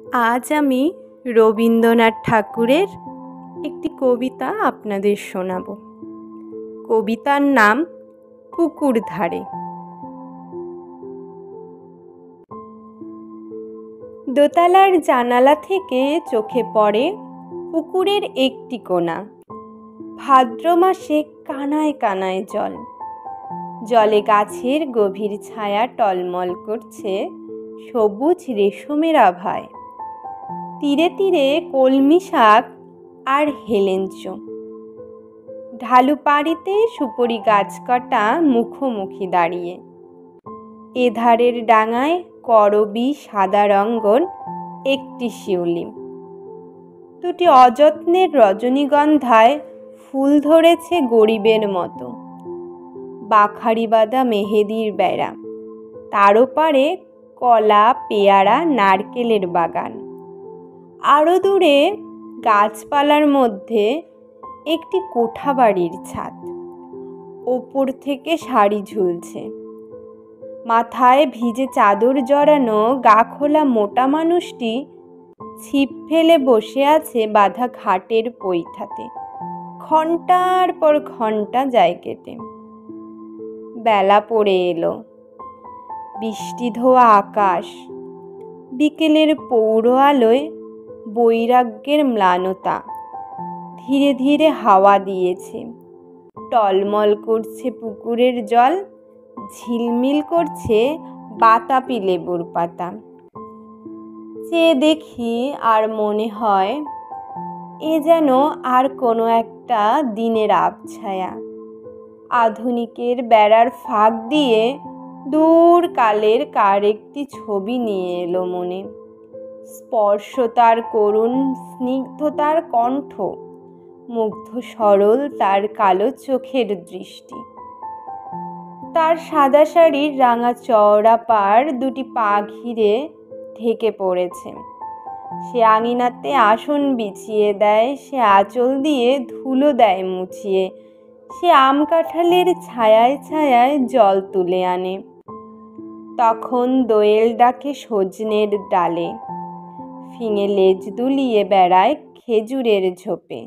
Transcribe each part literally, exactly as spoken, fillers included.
আজ আমি রবীন্দ্রনাথ ঠাকুরের একটি কবিতা আপনাদের শোনাব। কবিতার নাম পুকুর ধারে। দোতলার জানালা থেকে চোখে পড়ে পুকুরের একটি কোণা। ভাদ্র মাসে কানায় কানায় জল, জলে গাছের গভীর ছায়া টলমল করছে সবুজ রেশমের আভায়। তীরে তীরে কলমি শাক আর হেলেঞ্চ, ঢালু পাড়িতে সুপরি গাছ কটা মুখোমুখি দাঁড়িয়ে। এধারের ডাঙায় করবী সাদা রঙ্গন একটি শিউলি, দুটি অযত্নের রজনীগন্ধায় ফুল ধরেছে গরিবের মতো। বাখারি বাঁধা মেহেদির বেড়া, তার ওপারে কলা পেয়ারা নারকেলের বাগান। আরো দূরে গাছপালার মধ্যে একটি কোঠাবাড়ির ছাদ, ওপর থেকে শাড়ি ঝুলছে। মাথায় ভিজে চাদর জড়ানো গা খোলা মোটা মানুষটি ছিপ ফেলে বসে আছে বাঁধা ঘাটের পৈঠাতে। ঘন্টার পর ঘন্টা যায় কেটে। বেলা পড়ে এলো, বৃষ্টি ধোয়া আকাশ বিকেলের পৌর আলোয় বৈরাগ্যের ম্লানতা ধীরে ধীরে হাওয়া দিয়েছে। টলমল করছে পুকুরের জল, ঝিলমিল করছে বাতাবি লেবুর পাতা। চেয়ে দেখি আর মনে হয় এ যেন আর কোনো একটা দিনের আবছায়া। আধুনিকের বেড়ার ফাঁক দিয়ে দূর কালের কার একটি ছবি নিয়ে এলো মনে। স্পর্শ তার করুণ, স্নিগ্ধতার কণ্ঠ, মুগ্ধ সরল তার কালো চোখের দৃষ্টি। তার সাদা শাড়ির রাঙা চওড়া পাড় দুটি পা ঘিরে ঢেকে পড়েছে। সে আঙিনাতে আসন বিছিয়ে দেয়, সে আঁচল দিয়ে ধুলো দেয় মুছিয়ে। সে আম কাঁঠালের ছায়ায় ছায়ায় জল তুলে আনে। তখন দোয়েল ডাকে সজনের ডালে, ফিঙে লেজ দুলিয়ে বেড়ায় খেজুরের ঝোপে।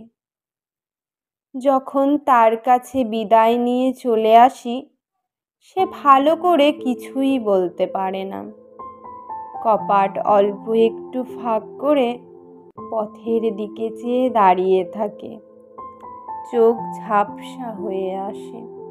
যখন তার কাছে বিদায় নিয়ে চলে আসি, সে ভালো করে কিছুই বলতে পারে না। কপাট অল্প একটু ফাঁক করে পথের দিকে চেয়ে দাঁড়িয়ে থাকে, চোখ ঝাপসা হয়ে আসে।